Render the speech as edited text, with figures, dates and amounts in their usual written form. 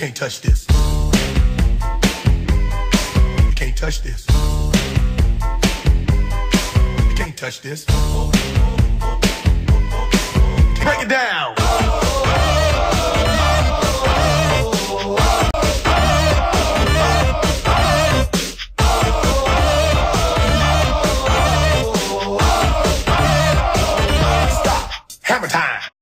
can't touch this. You can't touch this. You can't touch this. Break it down. Stop. Hammer time.